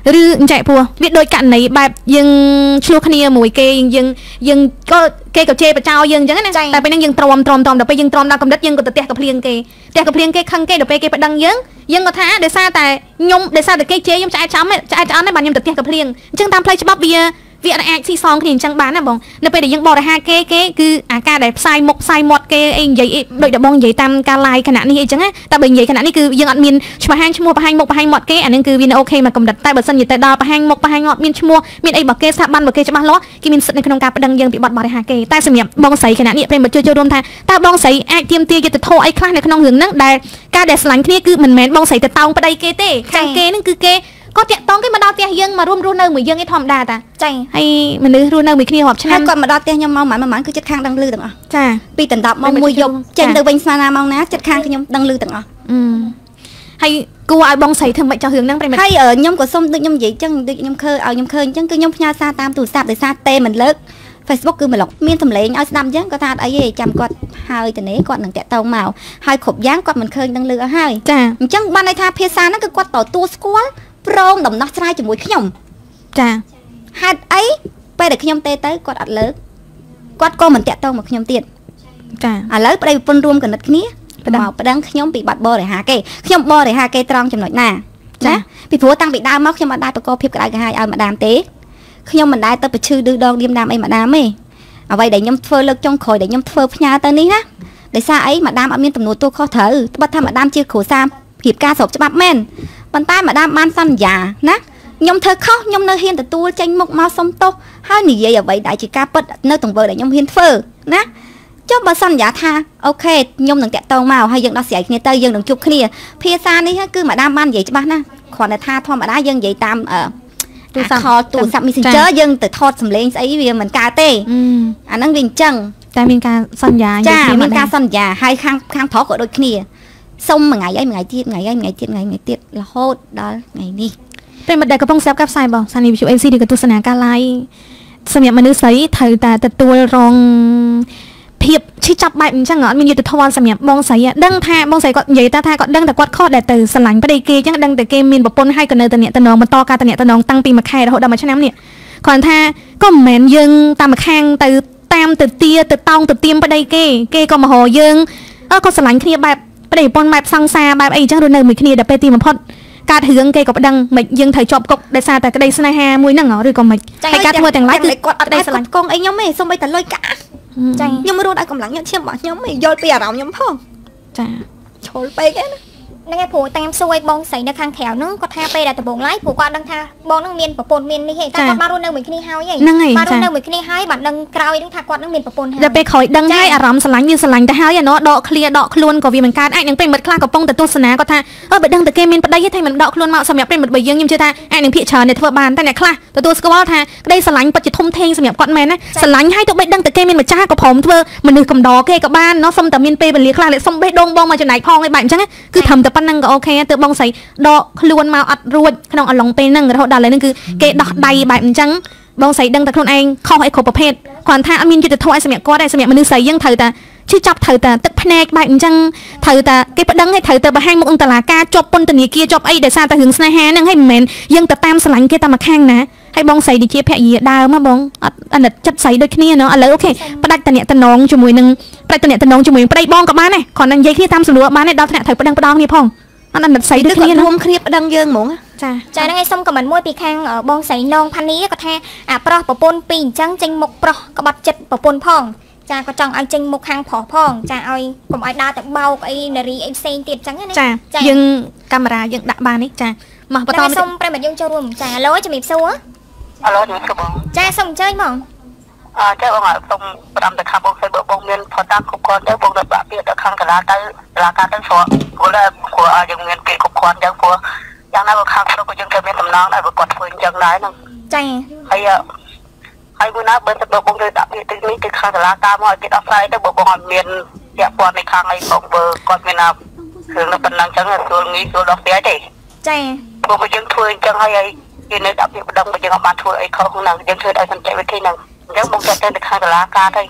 ឬចែកព្រោះវាដូចករណីបែបយើងឆ្លោះគ្នាមួយគេយើងក៏គេក៏ជេរបចោយើងអញ្ចឹងណាតែពេលហ្នឹងយើងទ្រាំដល់ពេលយើងទ្រាំដល់កម្រិតយើងក៏ទៅផ្ទះកំភ្លៀងគេផ្ទះកំភ្លៀងគេខឹងគេដល់ពេលគេប្តឹងយើងក៏ថាដោយសារតែគេជេរខ្ញុំឆ្អែតឆ្អន់ទេបាទខ្ញុំទៅផ្ទះកំភ្លៀងអញ្ចឹងតាមផ្លូវច្បាប់វាអាចស៊ីសងគ្នាអញ្ចឹងបានណាបងនៅពេលដែលយើងបរិហាគេគឺអាការដែលផ្សាយមុខផ្សាយមាត់គេអីនិយាយដូចដែលបងនិយាយតាមការ live ខណៈនេះអីចឹងណាតែបើនិយាយខណៈនេះគឺយើងអត់មានឈ្មោះបង្ហាញមុខបង្ហាញមាត់គេអានឹងគឺវានៅអូខេមកកម្រិតតែបើសិនជាទៅដល់បង្ហាញមុខបង្ហាញមាត់មានឈ្មោះមានអីបើគេស្ថាប័នបើគេច្បាស់លាស់គេមានសិទ្ធិនៅក្នុងការប្តឹងយើងពីបទបរិហាគេតែសម្រាប់បងស្រីខណៈនេះប្រិមត្តចូលរួមថាតើបងស្រីអាចទាមទារយុត្តិធម៌អីខ្លះនៅក្នុងរឿងហ្នឹងដែលការដែលស្រឡាញ់គ្នាគឺមិនមែនបងស្រីទៅតោងប្តីគេទេខាងគេហ្នឹងគឺគេគាត់តាក់តងគេមកដល់ផ្ទះយើងមករួមរស់នៅមួយយើងឯធម្មតាតាចាហើយមនុស្សរស់នៅមួយគ្នារាប់ឆ្នាំគាត់មកដល់ផ្ទះខ្ញុំមកម៉ានគឺចិត្តខាងដឹងលឺទាំងអស់ចាពីដណ្ដប់មកមួយយប់ចេញទៅវិញស្មានណាម៉ោងណាចិត្តខាងខ្ញុំដឹងលឺទាំងអស់ហើយគួរឲ្យបងស្រីធ្វើមិនចោះរឿងហ្នឹងប្រិមិត្តហើយខ្ញុំក៏សុំដូចខ្ញុំនិយាយចឹងដូចខ្ញុំឃើញឲ្យខ្ញុំឃើញចឹងគឺខ្ញុំផ្ញើសារតាមទូរស័ព្ទដោយសារទេមិនលើក Facebook គឺម្លុកមានសម្លេងឲ្យស្ដាប់ចឹងគាត់ថាអីទេចាំគាត់ហើយទៅនេះគាត់នឹងតាក់តងមកហើយគ្រប់យ៉ាងគាត់មិនឃើញដឹងលឺអស់ហើយចាអញ្ចឹងបានន័យថាភាសាហ្នឹងគឺគាត់ទទួលស្គាល់ព្រមដំណោះស្រាយជាមួយខ្ញុំចាហេតុអីពេលដែលខ្ញុំទេទៅគាត់អត់លើកគាត់ក៏មិនតាក់ទងមកខ្ញុំទៀតចាឥឡូវប្តីប្រពន្ធរួមកណិតគ្នាមកប្តឹងខ្ញុំពីបាត់បរិហាគេខ្ញុំបរិហាគេត្រង់ចំណុចណាណាពីព្រោះតាំងពីដើមមកខ្ញុំអត់ដែរប្រកបភាពក្តៅក្រហាយឲ្យម្ដាមទេខ្ញុំមិនដែរទៅប្រឈឺឌឺដងឌៀមដាមអីម្ដាមទេអ្វីដែលខ្ញុំធ្វើលើកចុងក្រោយដែលខ្ញុំធ្វើផ្ញើទៅនេះណាដោយសារអីម្ដាមអត់មានទំនួលទោសខុសត្រូវត្បិតថាម្ដាមជាគ្រូសាមព្រៀបការស្របច្បាប់មែនប៉ុន្តែម្ដាមបានសន្យាណាខ្ញុំធ្វើខុសខ្ញុំនៅហ៊ានទទួលចេញមុខមកសុំទោសហើយនិយាយអ្វីដែលជាការពិតនៅទង្វើដែលខ្ញុំហ៊ានធ្វើណាចុះបើសន្យាថាអូខេខ្ញុំនឹងតាក់ទងមកហើយយើងដោះស្រាយគ្នាទៅយើងនឹងជួបគ្នាភាសានេះគឺម្ដាមបាននិយាយច្បាស់ណាគ្រាន់តែថាធម្មតាយើងនិយាយតាមទូរស័ព្ទ Messenger យើងទៅថតសម្លេងស្អីវាមិនកើតទេអាហ្នឹងវាអញ្ចឹងតែមានការសន្យាចាមានការសន្យាហើយខាងប្រុសក៏ដូចគ្នាសុំមួយថ្ងៃទៀតរហូតដល់ថ្ងៃនេះពេលមកដែលកំពុងស្ដាប់ការផ្សាយបងសានីវិទ្យុ MC ឬក៏ទស្សនាការ live សម្រាប់មនុស្សស្រីត្រូវតែទទួលរងភាពឈឺចាប់បែបអញ្ចឹងអត់មានយុត្តិធម៌សម្រាប់បងស្រីដឹងថាបងស្រីគាត់និយាយថាគាត់ដឹងតែគាត់ខុសដែលទៅស្រឡាញ់ប្តីគេអញ្ចឹងដឹងតែគេមានប្រពន្ធហើយក៏នៅតែអ្នកតំណងបន្តការតំណងតាំងពីមួយខែរហូតដល់មួយឆ្នាំនេះគ្រាន់ថាក៏មិនមែនយើងតាមមួយខាងទៅតាមទៅទាទៅតោងទៅទៀមប្តីគេក៏មករយើងក៏ស្រឡាញ់គ្នាបែបប្តីប្រពន្ធបែបសង្សារបែបអីអញ្ចឹងរស់នៅមួយគ្នាដល់ពេលទីបំផុតការរឿងគេក៏ប្តឹងមិនយើងត្រូវជាប់គុកដោយសារតែក្តីស្នេហាមួយហ្នឹងឬក៏មិនហើយការធ្វើទាំងឡាយគឺគាត់អត់ដែរស្រឡាញ់កងអីខ្ញុំទេសូម្បីតែលុយកាចាខ្ញុំរត់ឲ្យកម្លាំងខ្ញុំឈាមរបស់ខ្ញុំឯងយល់ពីអារម្មណ៍ខ្ញុំផងចាឈុលពេកឯណាហ្នឹងឯងព្រោះតាមសួរឲ្យបងស្រីនៅខាងក្រៅហ្នឹងគាត់ថាពេលដែលដំបងឡាយព្រោះគាត់ដឹងថាបងហ្នឹងមានប្រពន្ធមាននេះឯងតែគាត់បានរស់នៅមួយគ្នាហើយឯងបានរស់នៅមួយគ្នាហើយបានដឹងក្រោយហ្នឹងថាគាត់ហ្នឹងមានប្រពន្ធហើយដល់ពេលក្រោយដឹងហើយអារម្មណ៍ស្រឡាញ់វាស្រឡាញ់ទៅហើយណោះដកឃ្លាដកខ្លួនក៏វាមិនកើតអាចនឹងពេលមិត្តខ្លះកំពុងតែទស្សនាគាត់ថាបើដឹងតែគេមានប្តីទេមិនដកខ្លួនមកសម្រាប់ពេលមិត្តរបស់យើងខ្ញុំជឿថាអាចនឹងភាកច្រើនតែធ្វើបានតែអ្នកខ្លះទទួលស្គាល់ថាក្តីស្រឡាញ់ពិតជាធំធេងសម្រាប់គាត់មែនណាស្រឡាញ់ហើយទៅបីដឹងតែគេមានម្ចាស់ក៏ព្រមធ្វើមនុស្សកំដរគេក៏បានណោះសុំតែមានពេលវេលាខ្លះសុំបេះដូងបងមកចំណែកផងឯបែបអញ្ចឹងគឺត្រឹមតែប៉ុណ្្នឹងក៏អូខេទៅបងស្រីដកខ្លួនមកអត់រួចក្នុងអំឡុងពេលហ្នឹងរហូតដល់ឥឡូវហ្នឹងគឺគេដោះដៃបែបអញ្ចឹងបងស្រីដឹងតែខ្លួនឯងខុសអីគ្រប់ប្រភេទគ្រាន់ថាអត់មានយុត្តិធម៌ឲ្យសម្រាប់គាត់ដែរសម្រាប់មនុស្សស្រីយើងត្រូវតែឈឺចាប់ត្រូវតែទឹកភ្នែកបែបអញ្ចឹងត្រូវតែគេប្តឹងឲ្យត្រូវទៅបង្ហាញមុខអង្គតុលាការជាប់ពន្ធនាគារជាប់អីដោយសារតែរឿងស្នេហាហ្នឹងហើយមិនមែនយើងទៅតាមស្រឡាញ់គេតាមមួយខាងណាហើយបងស្រីដូចជាភរិយាដើមបងអត់អាណិតចិត្តស្រីដូចគ្នាណោះឥឡូវអូខេផ្ដាច់តំណតំណងជាមួយនឹងផ្ដាច់តំណតំណងជាមួយប្តីបងក៏បានដែរគ្រាន់តែនិយាយគ្នាតាមស្រួលបានដែរដល់ថ្នាក់ត្រូវប្តឹងផ្ដោងគ្នាផងអត់អាណិតស្រីដូចគ្នារួមគ្នាប្តឹងយើងហ្មងចាហ្នឹងឯងសុំខមមិនមួយពីខាងបងស្រីនងផានីគាត់ថាអាប្រុសប្រពន្ធពីរអញ្ចឹងចេញមុខប្រុសក្បត់ចិត្តប្រពន្ធផងចាក៏ចង់ឲ្យចេញមុខខាងប្រុសផងចាឲ្យកុំឲ្យដើរទៅបោកអីនារីអីផ្សេងទៀតអញ្ចឹងណាចាយើងកាមេរ៉ាយើងដាក់បាននេះចាមកបន្តសុំប្រិមត្តយើងចូលរួមចាឥឡូវជំរាបសួរឥឡូវជំរាបសួរបងចាសុំអញ្ជើញបងចាបងសុំផ្ដាំទៅខាងបងស្រីបងមានផតតាមគ្រប់គ្រាន់ទៅបងទៅបាក់ពាក្យទៅខាងកន្លងទៅកន្លងការទៅស្រកព្រោះយើងមានពាក្យគ្រប់គ្រាន់ចឹងព្រោះយ៉ាងណាក៏ខាងស្រុកក៏យើងត្រូវមានតំណងដែរបើគាត់ធ្វើអញ្ចឹងដែរហ្នឹងចាហើយមួយណាបើទៅបងទៅដាក់ពាក្យទីនេះទៅខាងកន្លងការមកឲ្យគេដោះស្រាយទៅបងអត់មានពាក់ព័ន្ធនៅខាងអីបងបើគាត់មានគ្រឿងនៅប៉ុណ្ណឹងចឹងស្រួលងាយស្រួលដោះស្រាយទេចាព្រោះយើងធ្វើអញ្ចឹងហើយគេនៅដាក់ពាក្យប្តឹងបើយើងអត់បានធ្វើអីខុសហ្នឹងយើងធ្វើដោយសន្តិវិធីហ្នឹងអញ្ចឹងបងចាត់ទៅខាងកន្លងការទៅ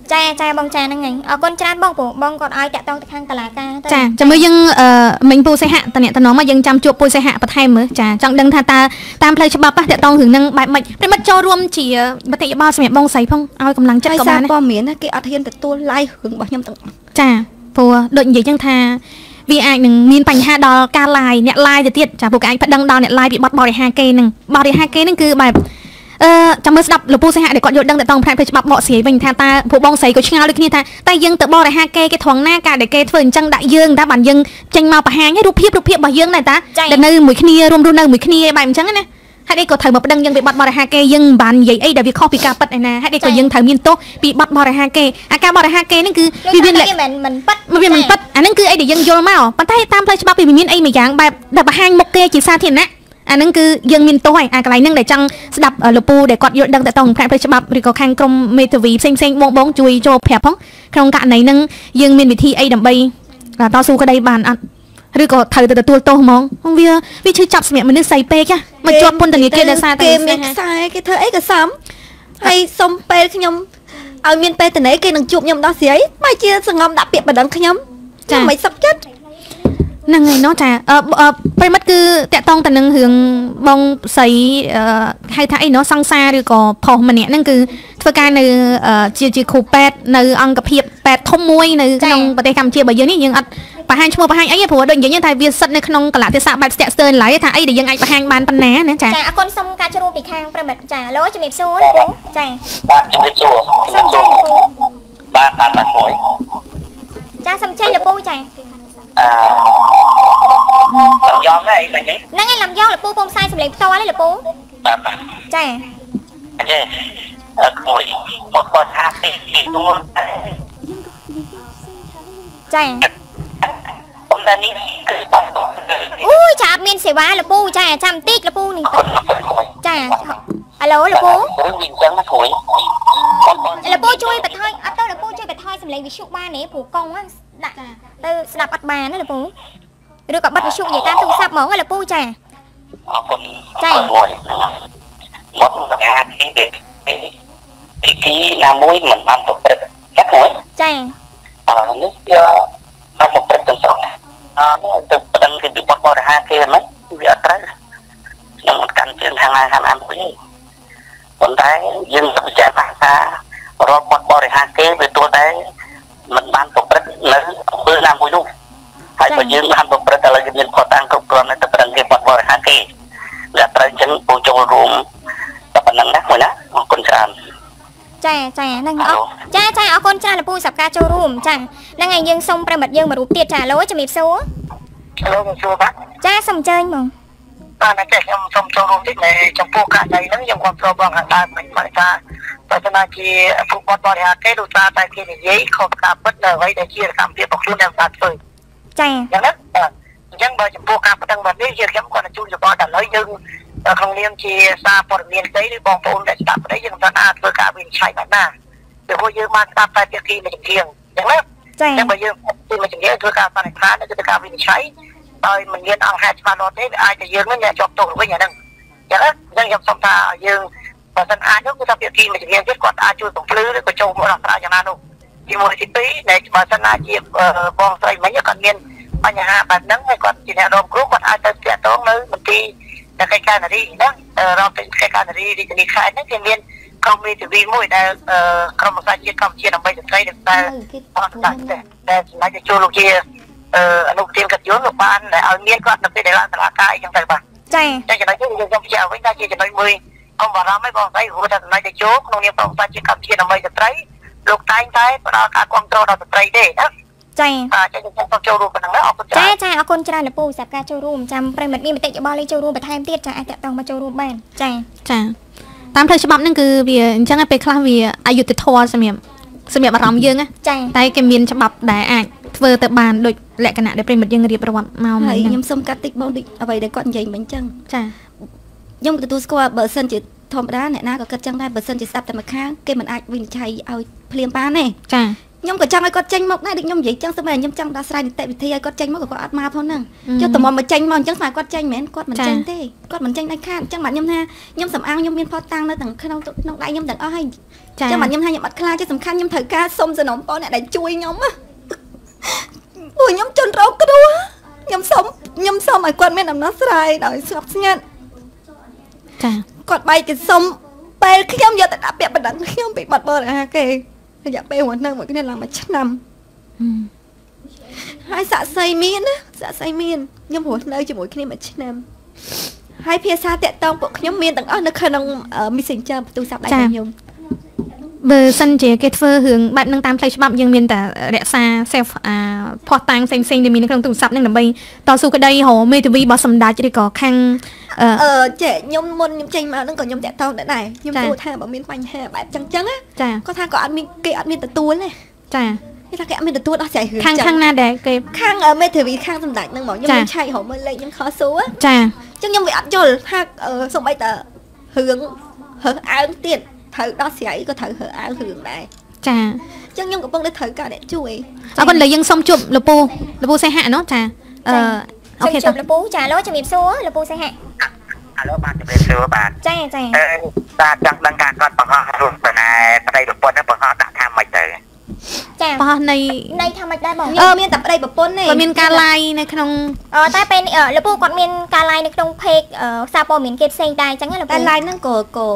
ចាបងចាហ្នឹងហើយអរគុណច្រើនបងព្រោះបងគាត់ឲ្យតាក់ទងទៅខាងតឡាការទៅចាចាំមើលយើងមិញពូសេហៈតអ្នកតំណមកយើងចាំជួបពូសេហៈបន្ថែមមើលចាចង់ដឹងថាតើតាមផ្លូវច្បាប់តាក់ទងរឿងហ្នឹងបែបម៉េចប្រិមិត្តចូលរួមជាមតិយោបល់សម្រាប់បងស្រីផងឲ្យកម្លាំងចិត្តក៏បានដែរព័ត៌មានគេអត់ហ៊ានទទួល live រឿងរបស់ខ្ញុំទាំងអស់ចាព្រោះដូចនិយាយចឹងថាវាអាចនឹងមានបញ្ហាដល់ការ live អ្នក live ទៅទៀតចាពួកគេអាចប្តឹងដល់អ្នក live ពីបទបរិហាគេហ្នឹងបរិហាគេហ្នឹងគឺបែបចាំមើលស្ដាប់លោកពូសេហៈដែលគាត់យល់ដឹងទៅតងផ្នែកច្បាប់បកស្រាយវិញថាតើពួកបងស្រីក៏ឆ្ងល់ដូចគ្នាថាតែយើងទៅបរិហាគេត្រង់ណាការដែលគេធ្វើអញ្ចឹងដាក់យើងតែបានយើងចេញមកបង្ហាញរូបភាពរបស់យើងដែរតាដែលនៅមួយគ្នារួមរស់នៅមួយគ្នាបែបអញ្ចឹងណាហេតុអីក៏ត្រូវមកប្តឹងយើងពីបទបរិហាគេយើងមិនបាននិយាយអីដែលវាខុសពីការពិតឯណាហេតុអីក៏យើងត្រូវមានទោសពីបទបរិហាគេអាការបរិហាគេហ្នឹងគឺវាមានមិនពិតវាមិនពិតអាហ្នឹងគឺអីដែលយើងយល់មកប៉ុន្តែតាមផ្លូវច្បាប់វាមានអីមួយយ៉ាងបែបដែលបង្ហាញមុខគេជាសាធារណៈអាហ្នឹងគឺយើងមានទោសហើយកន្លែងហ្នឹងដែលចង់ស្ដាប់លោកពូដែលគាត់យល់ដឹងទៅតងផ្នែកផ្លូវច្បាប់ឬក៏ខាងក្រមមេធាវីផ្សេងបងជួយចូលប្រាប់ផងក្នុងករណីហ្នឹងយើងមានវិធីអីដើម្បីតស៊ូក្តីបានអត់ឬក៏ត្រូវទៅទទួលទោសហ្មងវាឈឺចាប់សម្រាប់មនុស្សស្អីពេកមកជាប់ពន្ធនាគារដោយសារតែគេមានខ្សែគេធ្វើអីក៏សមហើយសុំពេលខ្ញុំឲ្យមានពេលតនេគេនឹងជួបខ្ញុំដោះស្រាយបើជាសង្ងំដាក់ពាក្យបណ្ដឹងខ្ញុំចាមិនសុខចិត្តហ្នឹងហើយណោះចាប្រិមិត្តគឺតាក់តងទៅនឹងរឿងបងស្រីហៅថាអីណោះសង្សារឬក៏ប្រុសម្នាក់ហ្នឹងគឺធ្វើការនៅជាគ្រូពេទ្យនៅអង្គភាពពេទ្យធំមួយនៅក្នុងប្រទេសកម្ពុជារបស់យើងនេះយើងអត់បង្ហាញឈ្មោះបង្ហាញអីទេព្រោះដូចនិយាយថាវាសិតនៅក្នុងកលៈទេសៈបែបស្ទាក់ស្ទើរឡើយថាអីដែលយើងអាចបង្ហាញបានប៉ុណ្ណាណាចាអរគុណសូមការចូលរួមពីខាងប្រិមិត្តចាឡូជំរាបសួរលោកពូចាបាទជំរាបសួរសូមជម្រាបសួរបាទមួយចាសូមជ័យលោកពូចាលំយ៉ងហ្នឹងឯងហ្នឹងឯងលំយ៉ងលោកពូពងផ្សាយសម្លេងផ្ទាល់ឯងលោកពូបាទចាអេក្មួយមកគាត់ថាទីនោះចាអូននេះគឺអូយចាអត់មានសេវាលោកពូចាចាំបន្តិចលោកពូនេះចាអាឡូលោកពូរឿងវិញចឹងណាក្មួយលោកពូជួយបន្ថយអត់ទៅលោកពូជួយបន្ថយសម្លេងវិទ្យុបានទេព្រោះកង់ដាក់ទៅស្ដាប់អត់បានណាលោកពូឬក៏បិទវិទ្យុនិយាយតាមទូរស័ព្ទហ្មងលោកពូចាអរគុណចាមួយមកទៅអាទីណាមួយមិនបានទៅព្រឹកចាមួយចានេះយកមកព្រឹកទាំងស្រុងទៅប្តឹងគេពីបទបរិហាគេហ្នឹងវាអត់ត្រូវខ្ញុំមិនកាន់ជើងខាងណាមួយទេប៉ុន្តែយើងទៅពិចារណាថារាល់បទបរិហាគេវាទោះតែមិនបានប្រព្រឹត្តនៅអំពើណាមួយនោះហើយបើយើងបានប្រព្រឹត្តឥឡូវយើងមានផតាំងគ្រប់គ្រាន់ទៅប្រឹងគេបត់បរិហាគេវាត្រូវអញ្ចឹងពូចូលរួមតែប៉ុណ្្នឹងណាមួយណាអរគុណច្រើនចាហ្នឹងចាអរគុណច្រើនលោកពូសម្រាប់ការចូលរួមចាហ្នឹងហើយយើងសុំប្រិមិត្តយើងមករូបទៀតចាឡូជំរាបសួរសួរបាទចាសូមអញ្ជើញបងបាទតែខ្ញុំសូមចូលរួមតិចនៅចំពោះករណីហ្នឹងខ្ញុំគាត់ចូលបងខាងដើមមិនមកថាបើសិនជាពួកបទបរិហាគេដូចថាតែគេនិយាយខុសការពិតនៅអ្វីដែលជាកម្មភាពរបស់ខ្លួនដែលបានធ្វើចាអញ្ចឹងណាអញ្ចឹងបើចំពោះការប្តឹងបែបនេះជាខ្ញុំគាត់ជួយយោបល់តែឥឡូវយើងក្នុងនាមជាសារព័ត៌មានស្ដីឬបងប្អូនដែលស្ដាប់ស្ដីយើងមិនអាចធ្វើការវិនិច្ឆ័យបានណាពីព្រោះយើងបានស្ដាប់តែភាគីមួយជំនាញអញ្ចឹងណាចាអញ្ចឹងបើយើងពីមួយជំនាញធ្វើការសន្និដ្ឋានគឺធ្វើការវិនិច្ឆ័យដោយមិនមានអង្គហេតុច្បាស់លាស់ទេវាអាចតែយើងនឹងអ្នកជាប់ទោសវិញអាហ្នឹងអញ្ចឹងខ្ញុំសុំថាយើងបើសិនអាចនោះគឺថាភាគីមួយជំនាញទៀតគាត់អាចជួយបំភ្លឺឬក៏ចូលមកដោះស្រាយយ៉ាងណានោះទី1ទី2ដែលបើសិនណាជាបងស្រីមិញគាត់មានបញ្ហាបែបហ្នឹងហើយគាត់ជាអ្នករងគ្រោះគាត់អាចទៅតាក់ទងនៅមន្ទីរកិច្ចការនារីណារងកិច្ចការនារីរាជធានីខេត្តហ្នឹងគេមានក្រុមមេធាវីមួយដែលក្រុមប្រសាជាតិកម្ពុជាដើម្បីស្ត្រីដែលអត់ដាក់តែសម្រាប់ចូលលោកជាអនុប្រធានកិច្ចយន្តលោកបានដែលឲ្យមានគាត់នៅពេលដែលឡើងតុលាការអីចឹងទៅបាទចាតែចំណុចនេះយើងខ្ញុំបញ្ជាក់វិញថាជាចំណុចមួយអមបារម្ភឯងបងស្រីព្រោះថាចំណុចដែលចូលក្នុងនាមប្រសាជាតិកម្ពុជាដើម្បីស្ត្រីលោកតែងតែផ្ដល់ការគ្រប់គ្រងដល់ស្ត្រីទេណាចាចាខ្ញុំសូមចូលរួមប៉ុណ្ណឹងណាអរគុណច្រើនចាអរគុណច្រើនលោកពូសម្រាប់ការចូលរួមចាំប្រិមិត្តមានមតិយោបល់លេខចូលរួមបន្ថែមទៀតចាអាចតាក់ទងមកចូលរួមបានចាតាមផ្លូវច្បាប់ហ្នឹងគឺវាអញ្ចឹងពេលខ្លះវាអយុត្តិធម៌សម្រាប់អារម្មណ៍យើងណាតែគេមានច្បាប់ដែលអាចធ្វើទៅបានដូចលក្ខណៈដែលប្រិមិត្តយើងរៀបរាប់មកហើយខ្ញុំសូមកាត់តិចបងដូចអ្វីដែលគាត់និយាយមិញអញ្ចឹងចាខ្ញុំទទួលស្គាល់បើសិនជាធម្មតាអ្នកណាក៏គិតចឹងដែរបើសិនជាស្ដាប់តែម្ខាងគេមិនអាចវិនិច្ឆ័យឲ្យភ្លាមបានទេចាខ្ញុំក៏ចង់ឲ្យគាត់ចេញមកដែរដូចខ្ញុំនិយាយចឹងស្មែខ្ញុំចង់ដោះស្រាយនីតិវិធីឲ្យគាត់ចេញមកក៏គាត់អត់មកផងហ្នឹងចុះតើមកចេញមកអញ្ចឹងស្មើគាត់ចេញមែនគាត់មិនចេញទេគាត់មិនចេញដាច់ខាតអញ្ចឹងបាទខ្ញុំថាខ្ញុំសំអាងខ្ញុំមានផតតាំងនៅទាំងក្នុងដៃខ្ញុំទាំងអស់ហើយអញ្ចឹងបាទខ្ញុំថាខ្ញុំអត់ខ្លាចទេសំខាន់ខ្ញុំត្រូវការសុំសំណុំពរអ្នកដែលជួយខ្ញុំពួកខ្ញុំជន់រកគ្រោះខ្ញុំសុំឲ្យគាត់មានដំណោះស្រាយដោយស្ងប់ស្ងាត់ចាគាត់បែកគេសុំពេលខ្ញុំយកទៅដាក់ពាក្យបណ្ដឹងខ្ញុំពីបាត់បរិហាគេរយៈពេលមួយនឹងមួយគ្នាឡើងមួយឆ្នាំហើយសាក់សីមានណាសាក់សីមានខ្ញុំរស់នៅជាមួយគ្នាមួយឆ្នាំហើយភាសាតាក់ទងពួកខ្ញុំមានទាំងអស់នៅក្នុង Messenger បន្ទូរស័ព្ទដៃខ្ញុំបើសិនជាគេធ្វើរឿងបែបហ្នឹងតាមផ្លូវច្បាប់យើងមានតែរក្សា self ផោះតាំងផ្សេងៗដែលមាននៅក្នុងទូរស័ព្ទហ្នឹងដើម្បីតស៊ូក្តីរកមេធាវីរបស់សម្ដេចឬក៏ខាងចេះខ្ញុំមុនខ្ញុំចេញមកហ្នឹងក៏ខ្ញុំតាក់ទងដែរខ្ញុំគួរថាបើមានបញ្ហាបែបចឹងណាចាគាត់ថាក៏អត់មានគេអត់មានទទួលទេចាគេថាគេអត់មានទទួលដោះស្រាយរឿងខាងណាដែរគេខាងមេធាវីខាងសម្ដេចហ្នឹងមកខ្ញុំមានឆែករកមើលលេខខ្ញុំខសួរចាចឹងខ្ញុំវាអត់យល់ថាសូម្បីតែរឿងហើអើងទៀតត្រូវដោះស្រាយក៏ត្រូវហើអើងរឿងដែរចាអញ្ចឹងខ្ញុំកំពុងតែត្រូវការអ្នកជួយអរគុណលើយើងសូមជួបលពូសេហៈចាអូខេជួបលពូចាឡូជំរាបសួរលពូសេហៈអាឡូបាទជំរាបសួរបាទចាបាទចង់ដឹងការគាត់បង្ហោះរូបស្នេហ៍ប្តីប្រពន្ធហ្នឹងបង្ហោះដាក់ថាម៉េចទៅចាបោះនៃថាម៉េចដែរបងមានតែប្តីប្រពន្ធទេគាត់មានការ live នៅក្នុងតែពេលលពូគាត់មានការ live នៅក្នុង page សារព័ត៌មានគេផ្សេងដែរអញ្ចឹងលពូតែ live ហ្នឹងក៏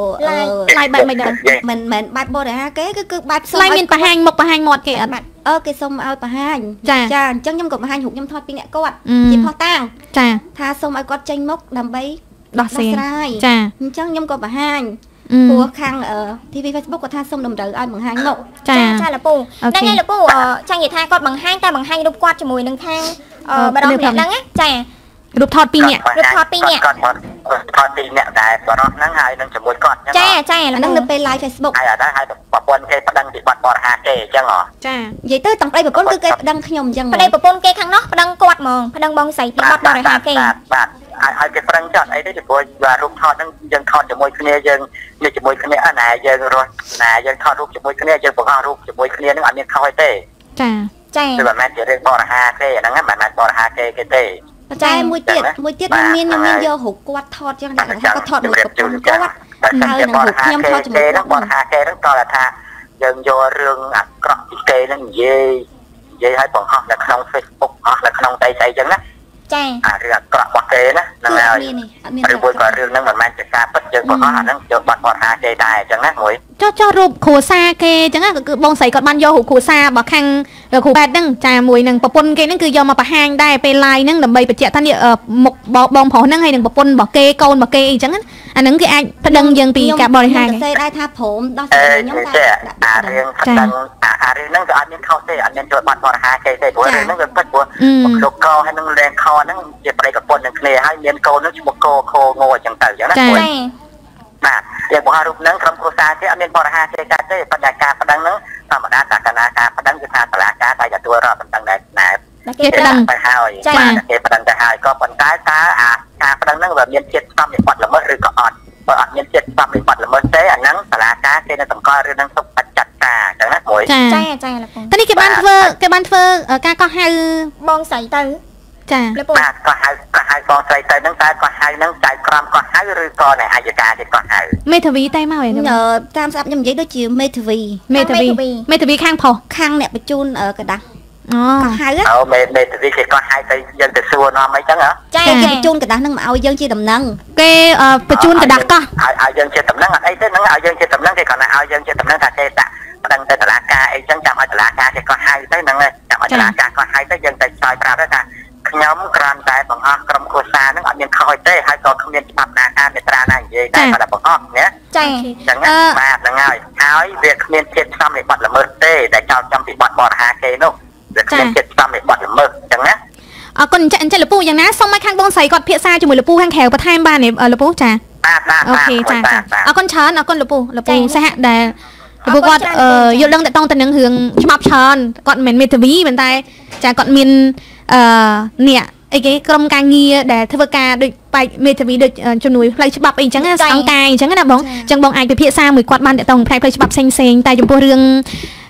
live បែបមិនដែរមិនបែបបរិហាគេគឺបែបសុំ live មានបង្ហាញមុខបង្ហាញមាត់គេអត់គេសុំឲ្យបង្ហាញចាអញ្ចឹងខ្ញុំក៏បង្ហាញរូបខ្ញុំថតពីអ្នកគាត់ជាផុសតាំងចាថាសុំឲ្យគាត់ចេញមុខដើម្បីដោះស្រាយចាអញ្ចឹងខ្ញុំក៏បង្ហាញព្រោះខាង TV Facebook គាត់ថាសុំតម្រូវឲ្យបង្ហាញមុខចាលពូហ្នឹងហើយលពូចង់និយាយថាគាត់បង្ហាញតែបង្ហាញរូបគាត់ជាមួយនឹងខាងបរិសុទ្ធអ្នកហ្នឹងចារូបថត2នាក់រូបថត2នាក់គាត់ថត2នាក់ដែរបរិសុទ្ធហ្នឹងហើយនឹងជាមួយគាត់ចាហ្នឹងនៅពេល live Facebook ហើយអត់ហើយប្រពន្ធគេប្តឹងពីបាត់បរិហាគេអញ្ចឹងហ៎ចានិយាយទៅទាំងប្តីប្រពន្ធគឺគេប្តឹងខ្ញុំអញ្ចឹងប្តីប្រពន្ធគេខាងនោះប្តឹងគាត់ហ្មងប្តឹងបងស្រីពីបាត់បរិហាគេបាទឲ្យគេប្រឹងចាត់អីទេពីព្រោះរូបថតហ្នឹងយើងថតជាមួយគ្នាយើងនេះជាមួយគ្នាណាយើងរស់ណាយើងថតរូបជាមួយគ្នាយើងបង្ហោះរូបជាមួយគ្នាហ្នឹងអត់មានខុសទេចាគឺមិនមែនជារឿងបរិហាទេអាហ្នឹងមិនមែនបរិហាគេទេតែមួយទៀតខ្ញុំមានយករូបគាត់ថតចឹងដែរគាត់ថតមួយប្រពន្ធគាត់ហើយនឹងរូបខ្ញុំថតជាមួយគាត់បរិហាគេហ្នឹងតើថាយើងយករឿងអាក្រក់ពីគេហ្នឹងនិយាយឲ្យបង្ហោះនៅក្នុង Facebook អស់នៅក្នុងអីចឹងណាចារឿងអាក្រក់របស់គេណាហ្នឹងហើយឬមួយក៏រឿងហ្នឹងមិនមែនជាការពិតយើងបង្ហោះអាហ្នឹងយកបាត់បរិហាគេដែរអញ្ចឹងណាមួយចុះរូបគ្រួសារគេអញ្ចឹងគឺបងស្រីគាត់បានយករូបគ្រួសាររបស់ខាងគ្រូប៉ែតហ្នឹងចាមួយនឹងប្រពន្ធគេហ្នឹងគឺយកមកបង្ហាញដែរពេល live ហ្នឹងដើម្បីបញ្ជាក់ថានេះមុខបងប្រុសហ្នឹងហើយនឹងប្រពន្ធរបស់គេកូនរបស់គេអីចឹងអាហ្នឹងគេអាចប្តឹងយើងពីការបរិហារគេដែរថាព្រមដោះស្រាយខ្ញុំតែរឿងប្តឹងរឿងហ្នឹងក៏អត់មានខុសទេអត់មានចូលបាត់បរិហារគេទេព្រោះរឿងហ្នឹងវាពិតព្រោះលោកកោហើយនឹងលេងខហ្នឹងជាប្តីប្រពន្ធនឹងគ្នាហើយមានកូននឹងឈ្មោះកោខោងអញ្ចឹងទៅអញ្ចឹងណាបាទយើងបង្ហាញរូបហ្នឹងក្រុមគ្រួសារគេអត់មានបរិហារគេកើតទេប៉ុន្តែការប្តឹងហ្នឹងធម្មតាតាកណាការប្តឹងគឺថាសាលាការតែទទួលរកប្តឹងដែរគេប្តឹងទៅហើយគេប្តឹងទៅហើយក៏ប៉ុន្តែតើការប្តឹងហ្នឹងវាមានជាតិស្ទប់នៃបទល្មើសឬក៏អត់បើអត់មានជាតិស្ទប់នៃបទល្មើសទេអាហ្នឹងសាលាការគេនឹងតម្កល់រឿងហ្នឹងទុកបច្ច័តការអញ្ចឹងណាមួយចាលោកតែនេះគេបានធ្វើការកោះហៅបងស្រីទៅចាបាទក៏ហៅបងស្រីទៅហ្នឹងតែក៏ហៅហ្នឹងចៅក្រមក៏ហៅឬក៏នៃអាយកាគេក៏ហៅមេធាវីតែមកឯងតាមស្ដាប់ខ្ញុំនិយាយដូចជាមេធាវីខាងប្រុសខាងអ្នកបញ្ជូនកដាស់ក៏ហៅមេធាវីគេក៏ហៅទៅយើងទៅសួរនាំអីចឹងហ៎ចាគេបញ្ជូនកដាស់ហ្នឹងមកឲ្យយើងជាដំណឹងគេបញ្ជូនកដាស់កោះឲ្យយើងជាដំណឹងអត់អីទេហ្នឹងឲ្យយើងជាដំណឹងគេគាត់ឲ្យយើងជាដំណឹងថាគេដាក់ប្តឹងទៅតុលាការអីចឹងចាំឲ្យតុលាការគេក៏ហៅទៅហ្នឹងចាំឲ្យតុលាការក៏ហៅទៅយើងទៅឆ្លើយប្រាប់ថាខ្ញុំគ្រាន់តែបង្ហោះក្រុមគ្រួសារហ្នឹងអត់មានខុសទេហើយក៏គ្មានច្បាប់ណាការមេត្រាណានិយាយដែរគាត់តែបង្ហោះណាចាចឹងបាទហ្នឹងហើយវាគ្មានជាតិផ្សំនៃបទល្មើសទេដែលចោទចំពីបទបរិហារគេនោះវាគ្មានជាតិផ្សំនៃបទល្មើសចឹងណាអរគុណអញ្ចឹងលពូយ៉ាងណាសូមឲ្យខាងបងស្រីគាត់ភាសាជាមួយលពូខាងក្រៅបន្ថែមបានទេលពូចាអូខេចាអរគុណច្រើនអរគុណលពូសហដែលលពូគាត់យល់ដឹងតកតងទៅនឹងរឿងច្បាប់ច្រើនគាត់មិនមែនមេធាវីប៉ុន្តែចាគាត់មានអ្នកអីគេក្រុមការងារដែលធ្វើការដូចបែកមេធាវីដូចជំនួយផ្លូវច្បាប់អីចឹងអង្គការអីចឹងណាបងអញ្ចឹងបងអាចពិភាក្សាមួយគាត់បានតកតងផ្នែកផ្លូវច្បាប់ផ្សេងតែចំពោះរឿង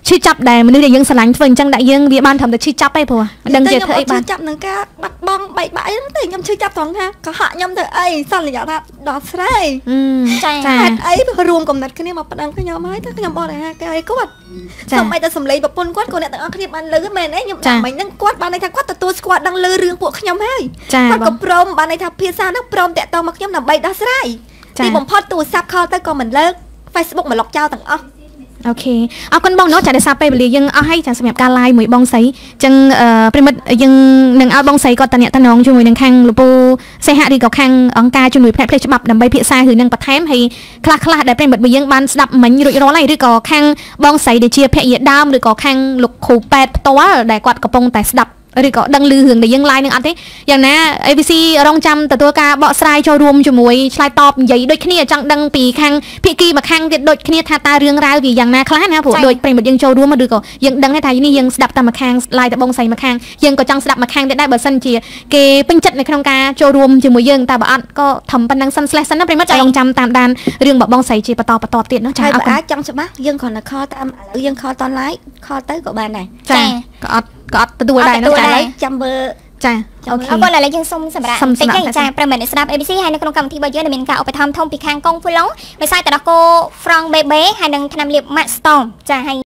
ឈឺចាប់ដែលមនុស្សដែលយើងស្រឡាញ់ធ្វើអញ្ចឹងដាក់យើងវាបានត្រឹមតែឈឺចាប់ទេព្រោះមិនដឹងជាធ្វើអីបានចាប់នឹងការបាត់បង់បែកបាក់អីហ្នឹងទេខ្ញុំឈឺចាប់ត្រង់ថាក៏ហាក់ខ្ញុំទៅអីសន្យាថាដល់ស្រ័យចាហេតុអីរួមកំណត់គ្នាមកប្តឹងខ្ញុំហើយតែខ្ញុំបរិហាគេឲ្យគាត់សូម្បីតែសម្លេងប្រពន្ធគាត់ក៏អ្នកទាំងអស់គ្នាបានលើមែនទេខ្ញុំដាក់មិញហ្នឹងគាត់បានន័យថាគាត់ទទួលស្គាល់ដឹងលើរឿងពួកខ្ញុំហើយគាត់ក៏ព្រមបានន័យថាភាសាហ្នឹងព្រមតាក់ទងមកខ្ញុំដើម្បីដោះស្រាយទីបំផុតទូរស័ព្ទខលទៅក៏មិនលើក Facebook មកលុបចោលទាំងអស់អូខេអរគុណបងនោះចាដោយសារពេលវេលាយើងអស់ហើយចាសម្រាប់ការ live មួយបងស្រីអញ្ចឹងប្រិមិត្តយើងនឹងឲ្យបងស្រីគាត់តំណងជាមួយនឹងខាងលោកពូសេហៈឬក៏ខាងអង្គការជំនួយផ្នែកផ្លេចច្បាប់ដើម្បីភាសារឿងនឹងបន្ថែមហើយខ្លះដែលប្រិមិត្តយើងបានស្ដាប់មិញរួចរាល់ហើយឬក៏ខាងបងស្រីដែលជាភរិយាដើមឬក៏ខាងលោកគ្រូពេទ្យផ្ទាល់ដែលគាត់កំពុងតែស្ដាប់ ឬក៏ដឹងឮរឿងដែលយើង live នឹងអត់ទេយ៉ាងណា ABC រងចាំទទួលការបកស្រាយចូលរួមជាមួយឆ្លើយតបនិយាយដូចគ្នាចង់ដឹងពីខាងភាគីមួយខាងទៀតដូចគ្នាថាតើរឿងរ៉ាវវាយ៉ាងណាខ្លះណាព្រោះដូចប្រិមិត្តយើងចូលរួមឬក៏យើងដឹងថានេះយើងស្ដាប់តែមួយខាង live តែបងស្រីមួយខាងយើងក៏ចង់ស្ដាប់មួយខាងទៀតដែរបើសិនជាគេពេញចិត្តនៅក្នុងការចូលរួមជាមួយយើងតែបើអត់ក៏ធំប៉ុណ្ណឹងសិន/សិនណាប្រិមិត្តរងចាំតាមដានរឿងរបស់បងស្រីជាបន្តទៀតនោះចាអរគុណអាចចង់ច្បាស់យើងគ្រាន់តែខលតាមឥឡូវយើងខលត live ខលទៅក៏បានដែរចាក៏អត់ទទួលដែរណាចាឥឡូវចាំមើលចាអូខេអរគុណឥឡូវយើងសូមសម្រាប់តិចទេចាប្រិមត្តស្ដាប់ ABC ហើយនៅក្នុងកម្មវិធីរបស់យើងមានការឧបត្ថម្ភធំពីខាងកុងហ្វូឡុងដោយសារតែដល់គោ Frank BB ហើយនឹងថ្នាំលាប Max Storm ចាហើយ